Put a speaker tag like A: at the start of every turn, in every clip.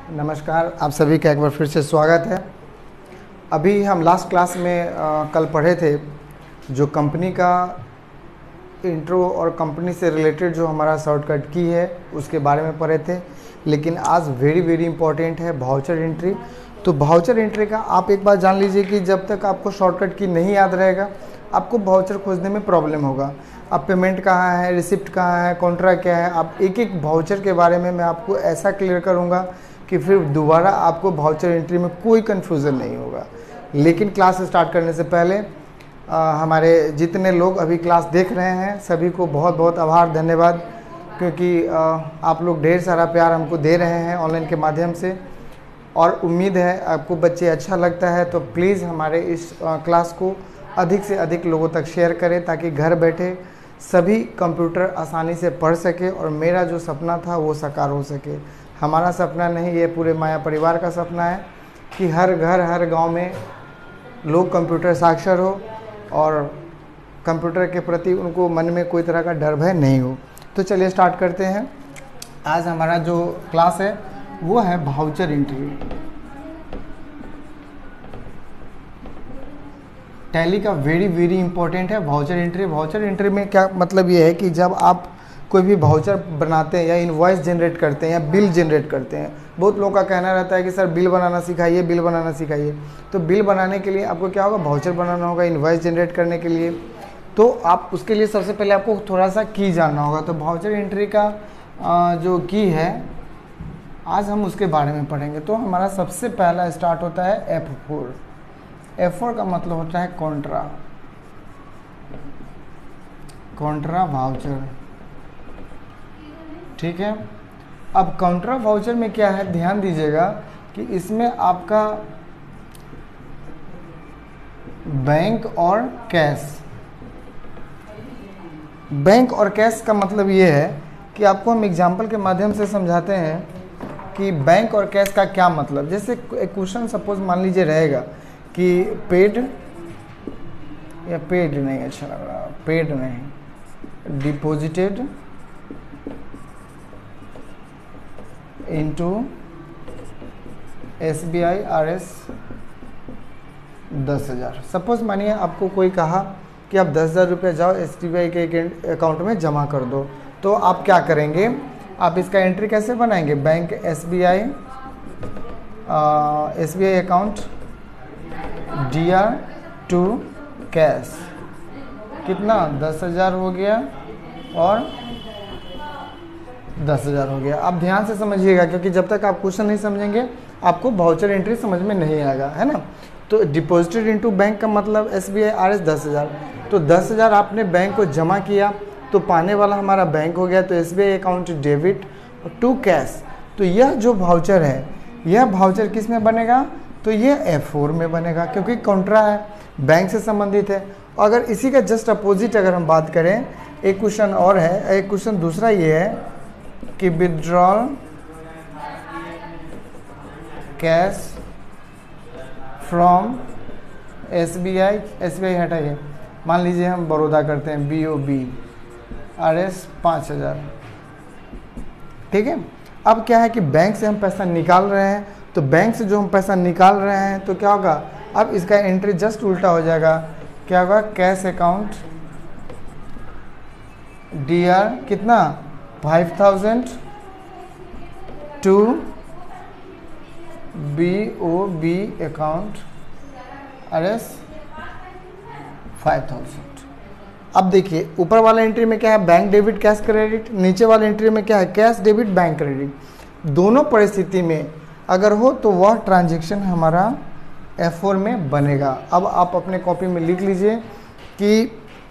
A: नमस्कार, आप सभी का एक बार फिर से स्वागत है। अभी हम लास्ट क्लास में कल पढ़े थे जो कंपनी का इंट्रो और कंपनी से रिलेटेड जो हमारा शॉर्टकट की है उसके बारे में पढ़े थे। लेकिन आज वेरी इम्पॉर्टेंट है वाउचर एंट्री। तो वाउचर एंट्री का आप एक बार जान लीजिए कि जब तक आपको शॉर्टकट की नहीं याद रहेगा आपको वाउचर खोजने में प्रॉब्लम होगा। अब पेमेंट कहाँ है, रिसिप्ट कहाँ है, कॉन्ट्रा क्या है, आप एक वाउचर के बारे में मैं आपको ऐसा क्लियर करूँगा कि फिर दोबारा आपको वाउचर एंट्री में कोई कन्फ्यूज़न नहीं होगा। लेकिन क्लास स्टार्ट करने से पहले हमारे जितने लोग अभी क्लास देख रहे हैं सभी को बहुत आभार, धन्यवाद, क्योंकि आप लोग ढेर सारा प्यार हमको दे रहे हैं ऑनलाइन के माध्यम से और उम्मीद है आपको बच्चे अच्छा लगता है। तो प्लीज़ हमारे इस क्लास को अधिक से अधिक लोगों तक शेयर करें ताकि घर बैठे सभी कंप्यूटर आसानी से पढ़ सके और मेरा जो सपना था वो साकार हो सके। हमारा सपना नहीं, ये पूरे माया परिवार का सपना है कि हर घर हर गांव में लोग कंप्यूटर साक्षर हो और कंप्यूटर के प्रति उनको मन में कोई तरह का डर भय नहीं हो। तो चलिए स्टार्ट करते हैं। आज हमारा जो क्लास है वो है वाउचर एंट्री। टैली का वेरी इंपॉर्टेंट है वाउचर एंट्री। वाउचर एंट्री में क्या मतलब ये है कि जब आप कोई भी वाउचर बनाते हैं या इनवॉइस जनरेट करते हैं या बिल जनरेट करते हैं, बहुत लोगों का कहना रहता है कि सर बिल बनाना सिखाइए, बिल बनाना सिखाइए। तो बिल बनाने के लिए आपको क्या होगा, वाउचर बनाना होगा इनवॉइस जनरेट करने के लिए। तो आप उसके लिए सबसे पहले आपको थोड़ा सा की जानना होगा। तो वाउचर एंट्री का जो की है आज हम उसके बारे में पढ़ेंगे। तो हमारा सबसे पहला स्टार्ट होता है F4। F4 का मतलब होता है कॉन्ट्रा वाउचर, ठीक है। अब कॉन्ट्रा वाउचर में क्या है, ध्यान दीजिएगा कि इसमें आपका बैंक और कैश का मतलब ये है कि आपको हम एग्जाम्पल के माध्यम से समझाते हैं कि बैंक और कैश का क्या मतलब। जैसे एक क्वेश्चन सपोज मान लीजिए रहेगा कि पेड नहीं, अच्छा लग रहा, पेड नहीं, deposited into SBI RS 10,000। Suppose मानिए आपको कोई कहा कि आप 10,000 रुपये जाओ SBI के अकाउंट में जमा कर दो। तो आप क्या करेंगे, आप इसका एंट्री कैसे बनाएंगे, bank SBI account DR to cash, कितना 10,000 हो गया और 10,000 हो गया। आप ध्यान से समझिएगा क्योंकि जब तक आप क्वेश्चन नहीं समझेंगे आपको वाउचर एंट्री समझ में नहीं आएगा, है ना। तो डिपॉजिटेड इनटू बैंक का मतलब SBI RS 10,000। तो 10,000 आपने बैंक को जमा किया तो पाने वाला हमारा बैंक हो गया, तो SBI account debit to cash. तो यह जो वाउचर है यह वाउचर किस में बनेगा, तो ये F4 में बनेगा क्योंकि कॉन्ट्रा है, बैंक से संबंधित है। अगर इसी का जस्ट अपोजिट अगर हम बात करें, एक क्वेश्चन और है, एक क्वेश्चन दूसरा ये है कि विड्रॉल कैश फ्रॉम SBI हटाइए, मान लीजिए हम बड़ौदा करते हैं BOB RS 5,000, ठीक है। अब क्या है कि बैंक से हम पैसा निकाल रहे हैं, तो बैंक से जो हम पैसा निकाल रहे हैं तो क्या होगा, अब इसका एंट्री जस्ट उल्टा हो जाएगा। क्या होगा, कैश अकाउंट DR कितना 5,000 टू BOB अकाउंट RS 5,000। अब देखिए ऊपर वाला एंट्री में क्या है, बैंक डेबिट कैश क्रेडिट, नीचे वाले एंट्री में क्या है, कैश डेबिट बैंक क्रेडिट। दोनों परिस्थिति में अगर हो तो वह ट्रांजैक्शन हमारा F4 में बनेगा। अब आप अपने कॉपी में लिख लीजिए कि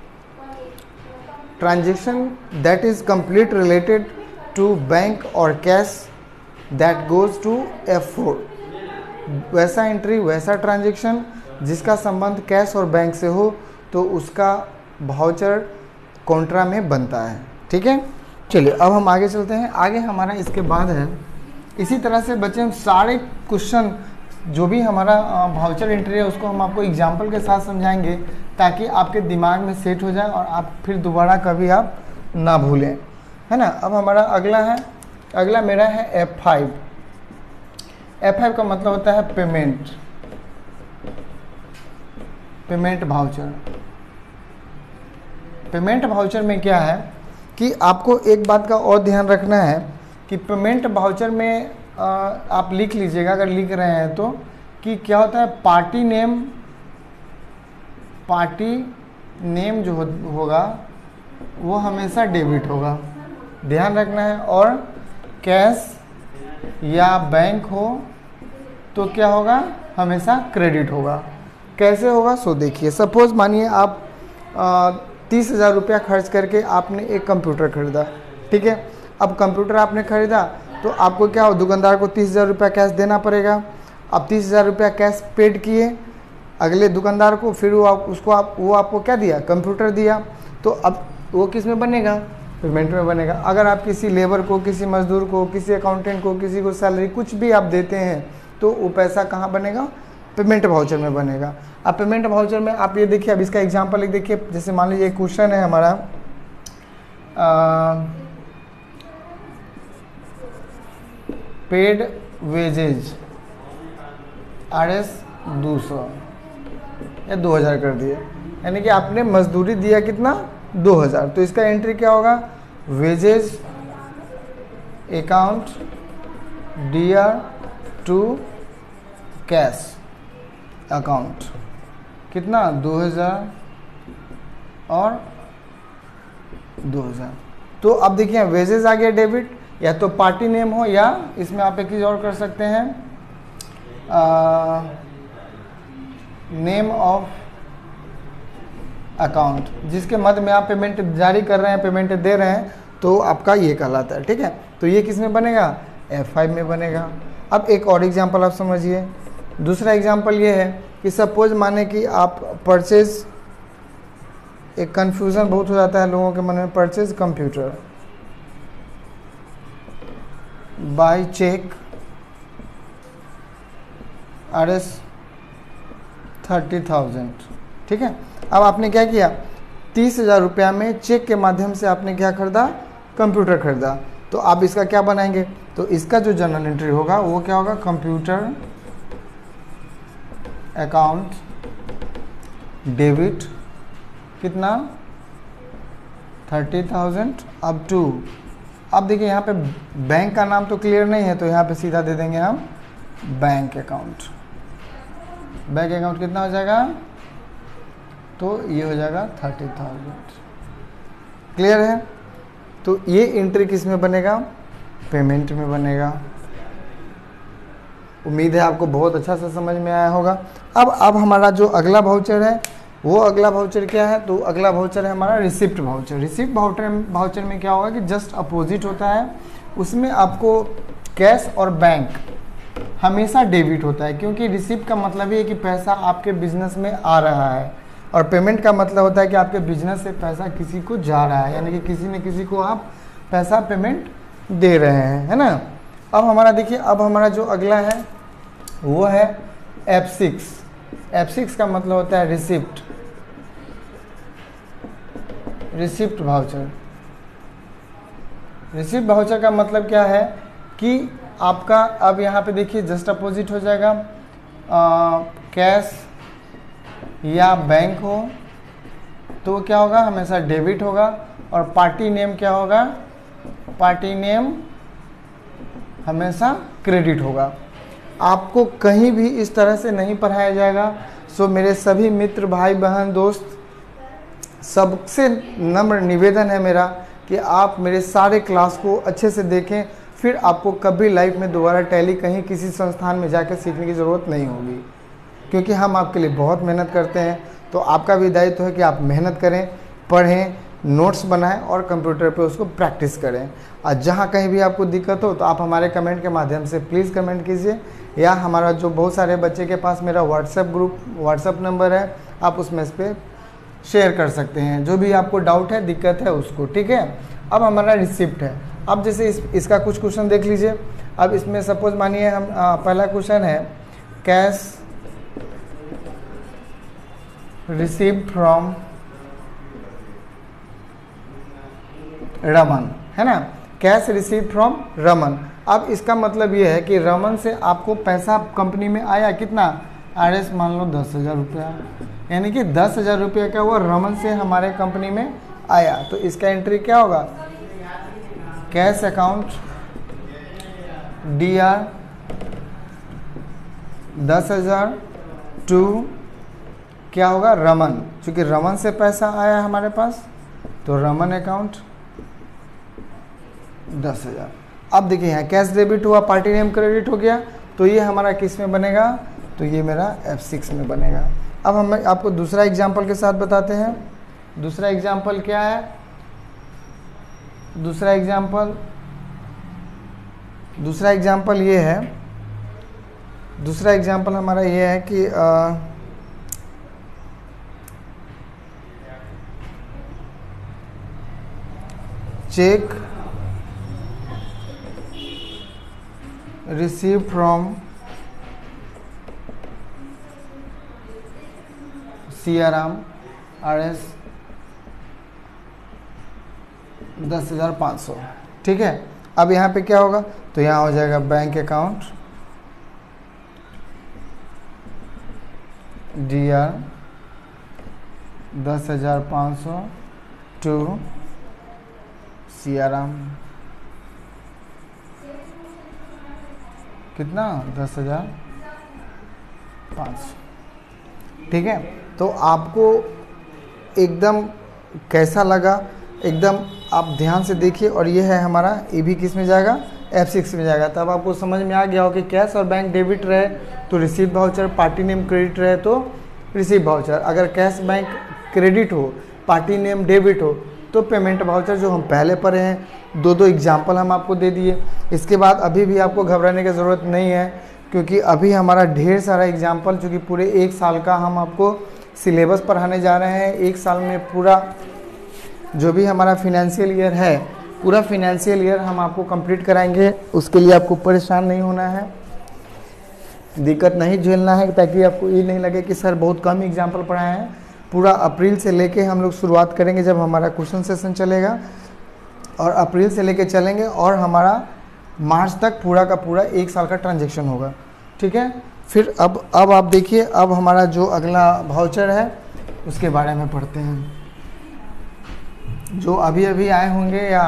A: transaction that is complete related to bank और cash that goes to F4। वैसा एंट्री, वैसा ट्रांजैक्शन जिसका संबंध कैश और बैंक से हो तो उसका वाउचर कॉन्ट्रा में बनता है, ठीक है। चलिए अब हम आगे चलते हैं। आगे हमारा इसके बाद है, इसी तरह से बच्चे हम सारे क्वेश्चन जो भी हमारा वाउचर एंट्री है उसको हम आपको एग्जाम्पल के साथ समझाएंगे ताकि आपके दिमाग में सेट हो जाए और आप फिर दोबारा कभी आप ना भूलें, है ना। अब हमारा अगला मेरा है F5। F5 का मतलब होता है payment, payment voucher. Payment voucher में क्या है कि आपको एक बात का और ध्यान रखना है कि पेमेंट वाउचर में आप लिख लीजिएगा अगर लिख रहे हैं तो, कि क्या होता है पार्टी नेम जो होगा वो हमेशा डेबिट होगा, ध्यान रखना है। और कैश या बैंक हो तो क्या होगा, हमेशा क्रेडिट होगा। कैसे होगा सो देखिए, सपोज मानिए आप 30,000 रुपया खर्च करके आपने एक कंप्यूटर खरीदा, ठीक है। अब कंप्यूटर आपने खरीदा तो आपको क्या हो, दुकानदार को 30,000 रुपया कैश देना पड़ेगा। अब 30,000 रुपया कैश पेड किए अगले दुकानदार को, फिर वो आपको क्या दिया, कंप्यूटर दिया। तो अब वो किस में बनेगा, पेमेंट में बनेगा। अगर आप किसी लेबर को, किसी मजदूर को, किसी अकाउंटेंट को, किसी को सैलरी कुछ भी आप देते हैं तो वो पैसा कहाँ बनेगा, पेमेंट वाउचर में बनेगा। अब पेमेंट वाउचर में आप ये देखिए, अब इसका एग्जांपल एक देखिए, जैसे मान लीजिए क्वेश्चन है हमारा पेड वेजेज RS 200 या 2000 कर दिए, यानी कि आपने मजदूरी दिया कितना, 2000। तो इसका एंट्री क्या होगा, wages account DR to cash account, कितना 2000 और 2000। तो अब देखिए वेजेस आ गया डेबिट, या तो पार्टी नेम हो या इसमें आप एक चीज़ और कर सकते हैं, नेम ऑफ अकाउंट, जिसके मध्य में आप पेमेंट जारी कर रहे हैं, पेमेंट दे रहे हैं, तो आपका ये कहलाता है, ठीक है। तो ये किस में बनेगा, F5 में बनेगा। अब एक और एग्जांपल आप समझिए। दूसरा एग्जांपल ये है कि सपोज माने कि आप परचेज, एक कन्फ्यूज़न बहुत हो जाता है लोगों के मन में, purchase computer by cheque RS 30,000, ठीक है। अब आपने क्या किया, 30,000 रुपया में चेक के माध्यम से आपने क्या खरीदा, कंप्यूटर खरीदा। तो आप इसका क्या बनाएंगे, तो इसका जो जर्नल एंट्री होगा वो क्या होगा, कंप्यूटर अकाउंट डेबिट कितना 30,000 अप टू। अब देखिए यहाँ पे बैंक का नाम तो क्लियर नहीं है, तो यहाँ पे सीधा दे देंगे हम बैंक अकाउंट। बैंक अकाउंट कितना हो जाएगा, तो ये हो जाएगा 30,000। क्लियर है। तो ये एंट्री किस में बनेगा, पेमेंट में बनेगा। उम्मीद है आपको बहुत अच्छा सा समझ में आया होगा। अब हमारा जो अगला वाउचर है, वो अगला वाउचर क्या है, तो अगला वाउचर है हमारा रिसिप्ट वाउचर। रिसिप्ट वाउचर में क्या होगा कि जस्ट अपोजिट होता है, उसमें आपको कैश और बैंक हमेशा डेबिट होता है, क्योंकि रिसिप्ट का मतलब ये है कि पैसा आपके बिजनेस में आ रहा है, और पेमेंट का मतलब होता है कि आपके बिजनेस से पैसा किसी को जा रहा है, यानी कि किसी न किसी को आप पैसा पेमेंट दे रहे हैं, है ना। अब हमारा देखिए, अब हमारा जो अगला है वो है F6। F6 का मतलब होता है receipt, receipt voucher. Receipt voucher का मतलब क्या है कि आपका, अब यहाँ पे देखिए जस्ट अपोजिट हो जाएगा, कैश या बैंक हो तो क्या होगा, हमेशा डेबिट होगा। और पार्टी नेम क्या होगा, पार्टी नेम हमेशा क्रेडिट होगा। आपको कहीं भी इस तरह से नहीं पढ़ाया जाएगा। सो मेरे सभी मित्र, भाई बहन, दोस्त, सबसे नम्र निवेदन है मेरा कि आप मेरे सारे क्लास को अच्छे से देखें, फिर आपको कभी लाइफ में दोबारा टैली कहीं किसी संस्थान में जाकर सीखने की ज़रूरत नहीं होगी, क्योंकि हम आपके लिए बहुत मेहनत करते हैं। तो आपका भी दायित्व है कि आप मेहनत करें, पढ़ें, नोट्स बनाएं और कंप्यूटर पे उसको प्रैक्टिस करें। और जहाँ कहीं भी आपको दिक्कत हो तो आप हमारे कमेंट के माध्यम से प्लीज़ कमेंट कीजिए, या हमारा जो बहुत सारे बच्चे के पास मेरा व्हाट्सएप नंबर है, आप उसमें इस पर शेयर कर सकते हैं जो भी आपको डाउट है, दिक्कत है उसको, ठीक है। अब हमारा रिसिप्ट है। अब जैसे इसका कुछ क्वेश्चन देख लीजिए। अब इसमें सपोज मानिए हम पहला क्वेश्चन है, कैश रिसीव्ड फ्रॉम रमन, है ना, कैश रिसीव्ड फ्रॉम रमन। अब इसका मतलब ये है कि रमन से आपको पैसा कंपनी में आया कितना, RS मान लो 10,000 रुपया, यानी कि 10,000 रुपया क्या हुआ, रमन से हमारे कंपनी में आया। तो इसका एंट्री क्या होगा, कैश अकाउंट DR 10,000 टू क्या होगा, रमन, क्योंकि रमन से पैसा आया हमारे पास, तो रमन अकाउंट 10,000। अब देखिए यहाँ कैश डेबिट हुआ, पार्टी नेम क्रेडिट हो गया, तो ये हमारा किस में बनेगा, तो ये मेरा F6 में बनेगा। अब हम आपको दूसरा एग्जांपल के साथ बताते हैं। दूसरा एग्जांपल क्या है, दूसरा एग्जांपल ये है, दूसरा एग्जांपल हमारा ये है कि cheque receive from Siyaram RS 10,500। ठीक है, अब यहाँ पे क्या होगा, तो यहाँ हो जाएगा bank account DR 10,500 to Siyaram, कितना, 10,500। ठीक है, तो आपको एकदम कैसा लगा, एकदम आप ध्यान से देखिए। और ये है हमारा, ये भी किस में जाएगा, F6 में जाएगा। तब आपको समझ में आ गया हो कि कैश और बैंक डेबिट रहे तो receive voucher, party name credit रहे तो रिसीव वाउचर, अगर कैश बैंक क्रेडिट हो, पार्टी नेम डेबिट हो तो पेमेंट वाउचर, जो हम पहले पढ़े हैं। दो एग्जाम्पल हम आपको दे दिए। इसके बाद अभी भी आपको घबराने की ज़रूरत नहीं है, क्योंकि अभी हमारा ढेर सारा एग्जाम्पल, चूँकि पूरे 1 साल का हम आपको सिलेबस पढ़ाने जा रहे हैं। 1 साल में पूरा जो भी हमारा फिनेंशियल ईयर है, पूरा फिनेंशियल ईयर हम आपको कंप्लीट कराएंगे। उसके लिए आपको परेशान नहीं होना है, दिक्कत नहीं झेलना है, ताकि आपको ये नहीं लगे कि सर बहुत कम एग्जाम्पल पढ़ाए हैं। पूरा अप्रैल से लेके हम लोग शुरुआत करेंगे जब हमारा क्वेश्चन सेशन चलेगा, और अप्रैल से लेके चलेंगे और हमारा मार्च तक पूरा का पूरा 1 साल का ट्रांजैक्शन होगा। ठीक है, फिर अब आप देखिए, अब हमारा जो अगला वाउचर है उसके बारे में पढ़ते हैं। जो अभी अभी आए होंगे या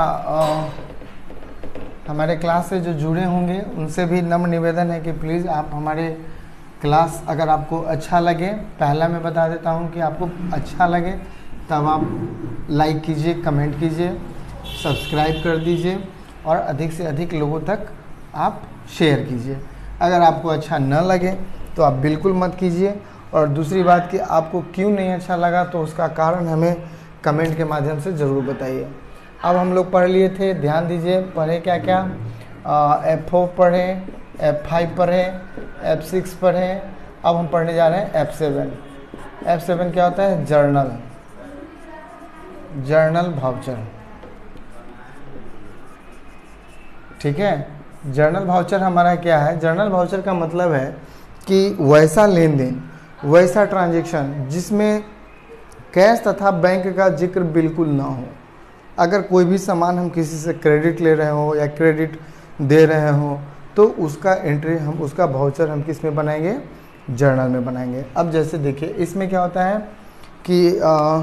A: हमारे क्लास से जो जुड़े होंगे, उनसे भी नम्र निवेदन है कि प्लीज़ आप हमारे क्लास, अगर आपको अच्छा लगे, पहला मैं बता देता हूं कि आपको अच्छा लगे तब आप लाइक कीजिए, कमेंट कीजिए, सब्सक्राइब कर दीजिए और अधिक से अधिक लोगों तक आप शेयर कीजिए। अगर आपको अच्छा न लगे तो आप बिल्कुल मत कीजिए। और दूसरी बात कि आपको क्यों नहीं अच्छा लगा तो उसका कारण हमें कमेंट के माध्यम से ज़रूर बताइए। अब हम लोग पढ़ लिए थे, ध्यान दीजिए, पढ़े क्या क्या, F4 पढ़े, F5 पढ़े, F6 पढ़े। अब हम पढ़ने जा रहे हैं F7। F7 क्या होता है, जर्नल वाउचर। ठीक है, जर्नल वाउचर हमारा क्या है, जर्नल वाउचर का मतलब है कि वैसा लेन देन, वैसा ट्रांजैक्शन जिसमें कैश तथा बैंक का जिक्र बिल्कुल ना हो। अगर कोई भी सामान हम किसी से क्रेडिट ले रहे हो या क्रेडिट दे रहे हो तो उसका एंट्री हम, उसका वाउचर हम किस में बनाएंगे, जर्नल में बनाएंगे। अब जैसे देखिए, इसमें क्या होता है कि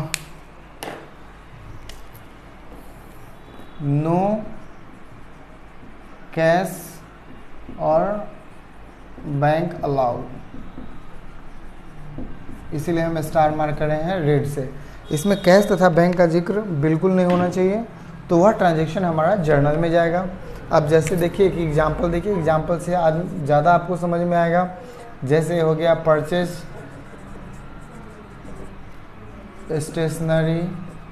A: नो कैश और बैंक अलाउड, इसीलिए हम स्टार मार्क कर रहे हैं रेड से। इसमें कैश तथा बैंक का जिक्र बिल्कुल नहीं होना चाहिए, तो वह ट्रांजैक्शन हमारा जर्नल में जाएगा। अब जैसे देखिए, एक एग्जांपल देखिए, एग्जांपल से ज़्यादा आपको समझ में आएगा। जैसे हो गया purchase stationery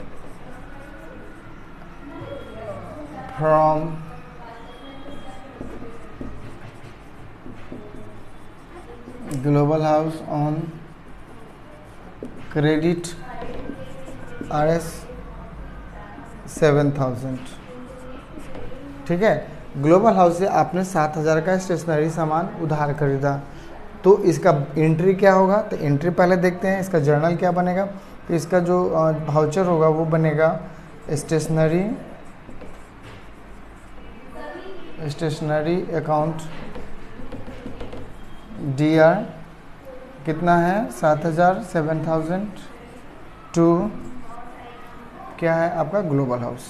A: from global house on credit RS 7,000। ठीक है, ग्लोबल हाउस से आपने 7,000 का स्टेशनरी सामान उधार खरीदा, तो इसका एंट्री क्या होगा, तो एंट्री पहले देखते हैं, इसका जर्नल क्या बनेगा। तो इसका जो वाउचर होगा वो बनेगा स्टेशनरी स्टेशनरी अकाउंट DR कितना है 7,000 7,000 टू क्या है आपका ग्लोबल हाउस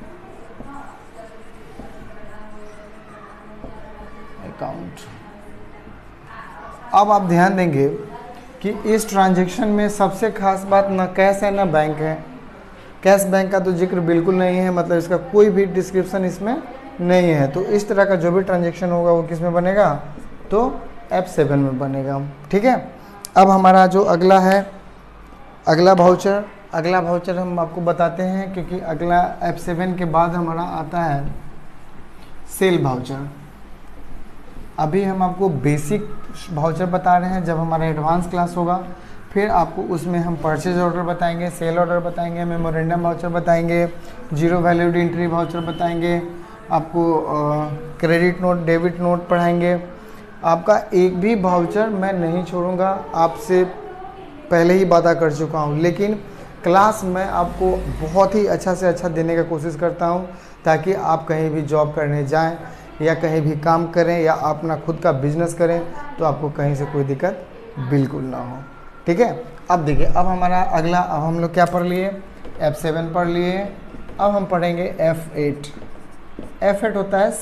A: अकाउंट। अब आप ध्यान देंगे कि इस ट्रांजैक्शन में सबसे खास बात ना कैश है ना बैंक है। कैश बैंक का तो जिक्र बिल्कुल नहीं है, मतलब इसका कोई भी डिस्क्रिप्शन इसमें नहीं है। तो इस तरह का जो भी ट्रांजैक्शन होगा वो किस में बनेगा, तो F7 में बनेगा। ठीक है। अब हमारा जो अगला है अगला भाउचर हम आपको बताते हैं, क्योंकि अगला F7 के बाद हमारा आता है सेल भाउचर। अभी हम आपको बेसिक भाउचर बता रहे हैं, जब हमारा एडवांस क्लास होगा फिर आपको उसमें हम परचेज ऑर्डर बताएंगे, सेल ऑर्डर बताएंगे, मेमोरेंडम भाउचर बताएंगे, जीरो वैल्यूड एंट्री भाउचर बताएंगे, आपको क्रेडिट नोट डेबिट नोट पढ़ाएंगे। आपका एक भी भाउचर मैं नहीं छोड़ूंगा, आपसे पहले ही वादा कर चुका हूं, लेकिन क्लास में आपको बहुत ही अच्छा से अच्छा देने का कोशिश करता हूं, ताकि आप कहीं भी जॉब करने जाएं या कहीं भी काम करें या अपना खुद का बिजनेस करें तो आपको कहीं से कोई दिक्कत बिल्कुल ना हो। ठीक है। अब देखिए, अब हमारा अगला, अब हम लोग क्या पढ़ लिए, F7 पढ़ लिए। अब हम पढ़ेंगे F8। F8 होता है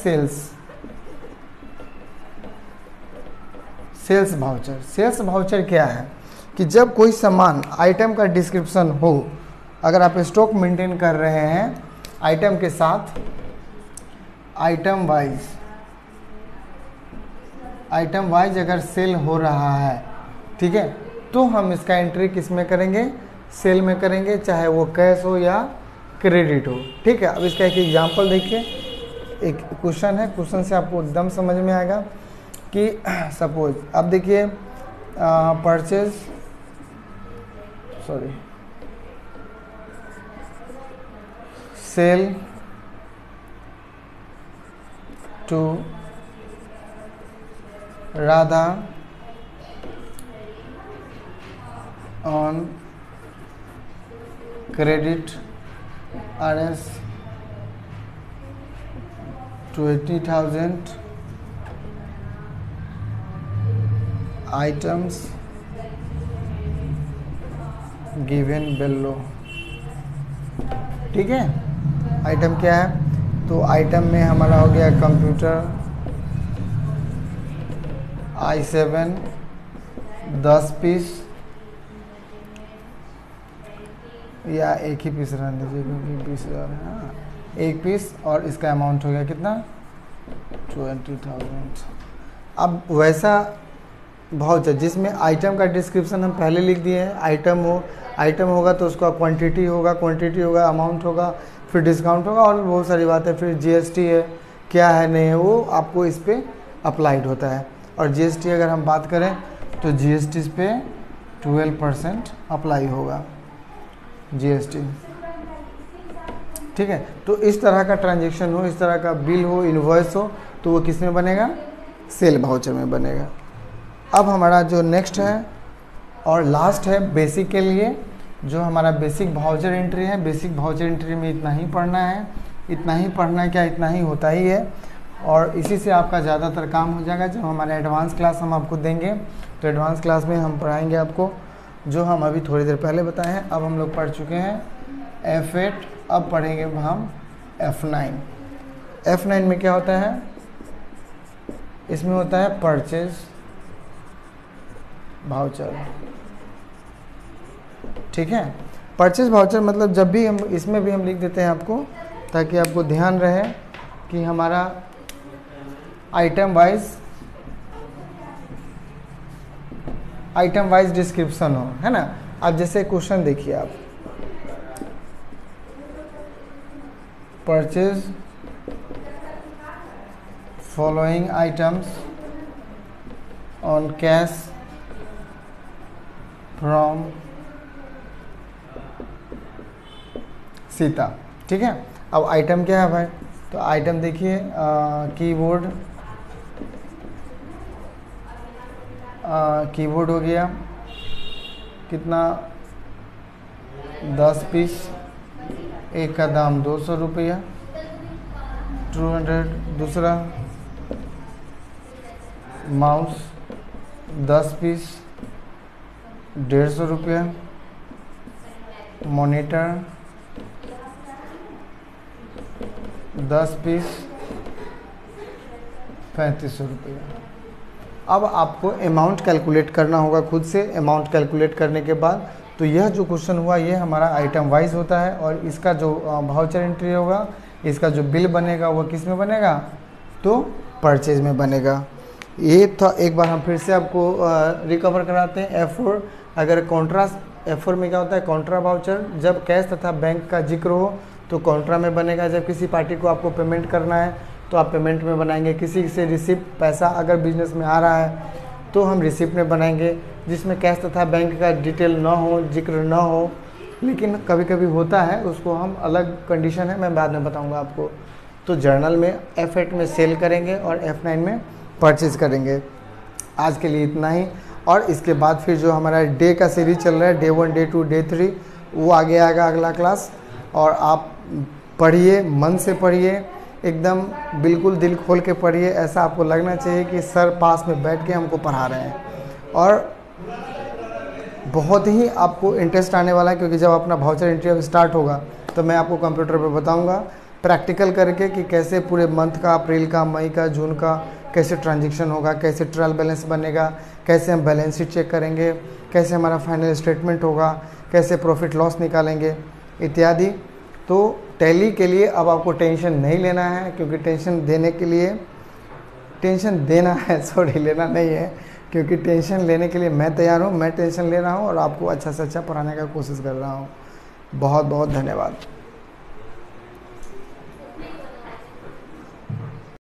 A: सेल्स भाउचर। सेल्स भाउचर क्या है कि जब कोई सामान आइटम का डिस्क्रिप्शन हो, अगर आप स्टॉक मेंटेन कर रहे हैं आइटम के साथ, आइटम वाइज अगर सेल हो रहा है, ठीक है, तो हम इसका एंट्री किस में करेंगे, सेल में करेंगे, चाहे वो कैश हो या क्रेडिट हो। ठीक है। अब इसका एक एग्जांपल देखिए, एक क्वेश्चन है, क्वेश्चन से आपको एकदम समझ में आएगा कि सपोज अब देखिए sale to Radha on credit RS 20,000 items given below. ठीक है। आइटम क्या है, तो आइटम में हमारा हो गया कंप्यूटर i7 10 पीस, या एक ही पीस रहने दीजिए क्योंकि पीस हाँ एक पीस, और इसका अमाउंट हो गया कितना 20,000। अब वैसा भाउचर जिसमें आइटम का डिस्क्रिप्शन हम पहले लिख दिए हैं, आइटम होगा तो उसका क्वांटिटी होगा, अमाउंट होगा, फिर डिस्काउंट होगा और बहुत सारी बातें, फिर GST है क्या है नहीं है वो आपको इस पर अप्लाइड होता है। और GST अगर हम बात करें तो GST इस पर 12% अप्लाई होगा GST। ठीक है। तो इस तरह का ट्रांजैक्शन हो, इस तरह का बिल हो, इनवॉइस हो, तो वो किस में बनेगा, सेल भाउचर में बनेगा। अब हमारा जो नेक्स्ट है और लास्ट है बेसिक के लिए, जो हमारा बेसिक भाउचर एंट्री है। बेसिक भाउचर एंट्री में इतना ही पढ़ना है, क्या इतना ही होता ही है, और इसी से आपका ज़्यादातर काम हो जाएगा। जब हमारे एडवांस क्लास हम आपको देंगे तो एडवांस क्लास में हम पढ़ाएंगे आपको जो हम अभी थोड़ी देर पहले बताए हैं। अब हम लोग पढ़ चुके हैं F8, अब पढ़ेंगे हम F9। F9 में क्या होता है, इसमें होता है परचेज भाउचर। ठीक है। परचेज भाउचर मतलब जब भी हम इसमें भी हम लिख देते हैं आपको, ताकि आपको ध्यान रहे कि हमारा आइटम वाइज डिस्क्रिप्शन हो, है ना। अब जैसे क्वेश्चन देखिए आप, purchase following items on cash from Sita. ठीक है। अब आइटम क्या है भाई, तो आइटम देखिए कीबोर्ड हो गया कितना 10 पीस, एक का दाम 200 रुपया, 200। दूसरा माउस 10 पीस 150 रुपया। मॉनिटर 10 पीस 3500 रुपया। अब आपको अमाउंट कैलकुलेट करना होगा खुद से। अमाउंट कैलकुलेट करने के बाद तो यह जो क्वेश्चन हुआ ये हमारा आइटम वाइज होता है, और इसका जो वाउचर एंट्री होगा, इसका जो बिल बनेगा वो किस में बनेगा, तो परचेज में बनेगा। ये तो एक बार हम फिर से आपको रिकवर कराते हैं। F4 अगर कॉन्ट्रा, F4 में क्या होता है, कॉन्ट्रा वाउचर जब कैश तथा बैंक का जिक्र हो तो कॉन्ट्रा में बनेगा। जब किसी पार्टी को आपको पेमेंट करना है तो आप पेमेंट में बनाएंगे। किसी से रिसिप्ट पैसा अगर बिजनेस में आ रहा है तो हम रिसिप्ट में बनाएंगे, जिसमें कैश तथा बैंक का डिटेल ना हो, जिक्र ना हो। लेकिन कभी कभी होता है, उसको हम अलग कंडीशन है, मैं बाद में बताऊंगा आपको। तो जर्नल में F8 में सेल करेंगे और F9 में परचेज करेंगे। आज के लिए इतना ही, और इसके बाद फिर जो हमारा डे का सीरीज चल रहा है, डे 1, डे 2, डे 3, वो आगे आएगा अगला क्लास। और आप पढ़िए, मन से पढ़िए, एकदम बिल्कुल दिल खोल के पढ़िए। ऐसा आपको लगना चाहिए कि सर पास में बैठ के हमको पढ़ा रहे हैं, और बहुत ही आपको इंटरेस्ट आने वाला है। क्योंकि जब अपना वाउचर एंट्री अब स्टार्ट होगा तो मैं आपको कंप्यूटर पर बताऊंगा प्रैक्टिकल करके कि कैसे पूरे मंथ का, अप्रैल का, मई का, जून का कैसे ट्रांजेक्शन होगा, कैसे ट्रायल बैलेंस बनेगा, कैसे हम बैलेंस शीट चेक करेंगे, कैसे हमारा फाइनल स्टेटमेंट होगा, कैसे प्रॉफिट लॉस निकालेंगे इत्यादि। तो टैली के लिए अब आपको टेंशन नहीं लेना है, क्योंकि टेंशन देना है सॉरी, लेना नहीं है, क्योंकि टेंशन लेने के लिए मैं तैयार हूँ। मैं टेंशन ले रहा हूँ और आपको अच्छा से अच्छा पढ़ाने का कोशिश कर रहा हूँ। बहुत बहुत धन्यवाद।